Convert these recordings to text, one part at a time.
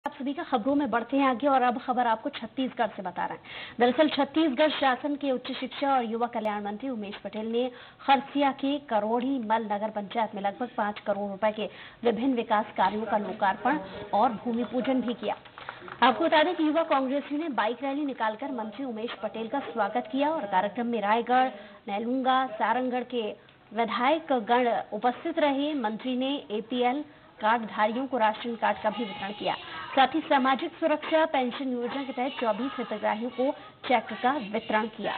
आप सभी का खबरों में बढ़ते हैं आगे और अब खबर आपको छत्तीसगढ़ से बता रहे हैं। दरअसल छत्तीसगढ़ शासन के उच्च शिक्षा और युवा कल्याण मंत्री उमेश पटेल ने खरसिया के करोड़ी मल नगर पंचायत में लगभग 5 करोड़ रुपए के विभिन्न विकास कार्यों का लोकार्पण और भूमि पूजन भी किया। आपको बता दें कि युवा कांग्रेसियों ने बाइक रैली निकालकर मंत्री उमेश पटेल का स्वागत किया और कार्यक्रम में रायगढ़, नैलूंगा, सारंगढ़ के विधायक गण उपस्थित रहे। मंत्री ने APL कार्डधारियों को राशन कार्ड का भी वितरण किया। साथ ही सामाजिक सुरक्षा पेंशन योजना के तहत 24 हितग्राहियों को चेक का वितरण किया।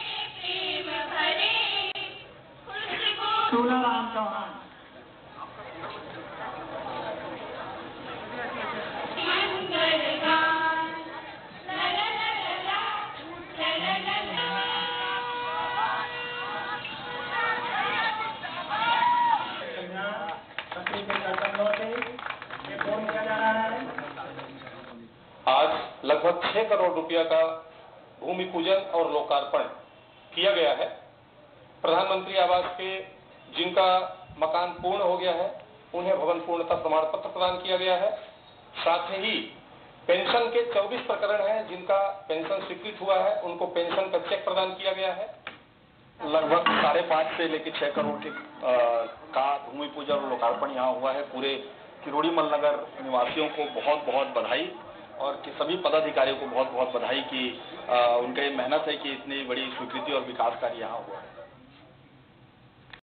आज लगभग 6 करोड़ रुपया का भूमि पूजन और लोकार्पण किया गया है। प्रधानमंत्री आवास के जिनका मकान पूर्ण हो गया है उन्हें भवन पूर्णता प्रमाण पत्र प्रदान किया गया है। साथ ही पेंशन के 24 प्रकरण हैं जिनका पेंशन स्वीकृत हुआ है, उनको पेंशन का चेक प्रदान किया गया है। लगभग 5.5 से लेकर 6 करोड़ का भूमि पूजन और लोकार्पण यहाँ हुआ है। पूरे किरोड़ी मल नगर निवासियों को बहुत बहुत बधाई और सभी पदाधिकारियों को बहुत बहुत बधाई कि उनका ये मेहनत है कि इतनी बड़ी स्वीकृति और विकास कार्य यहाँ हुआ है।